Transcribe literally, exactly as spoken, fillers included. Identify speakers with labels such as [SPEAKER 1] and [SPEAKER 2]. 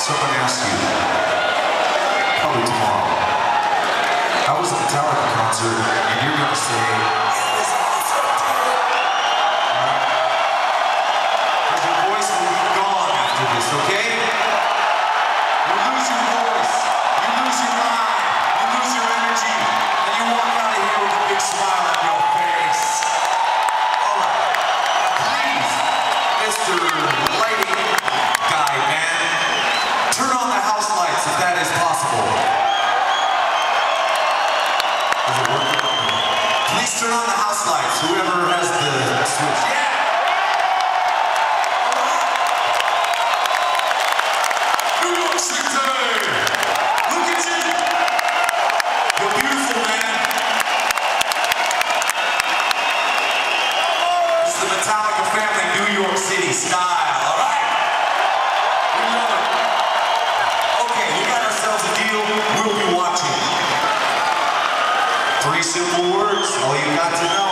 [SPEAKER 1] someone asks you, probably tomorrow, how was the Metallica concert? And you're going to say, it was awesome, dude. Right? Because your voice will be gone after this, okay? You lose your voice, you lose your mind, you lose your energy, and you walk out of here with a big smile on your face. All right. Please, Mister Lighting Guy, man, turn on the house lights if that is possible. Is it working? Please turn on the house lights, whoever has the switch. Yeah! New York City! Look at you! You're beautiful, man. This is the Metallica family, New York City style, all right? We love it. Okay, we got ourselves a deal. We'll be watching. Three simple words, all you got to know.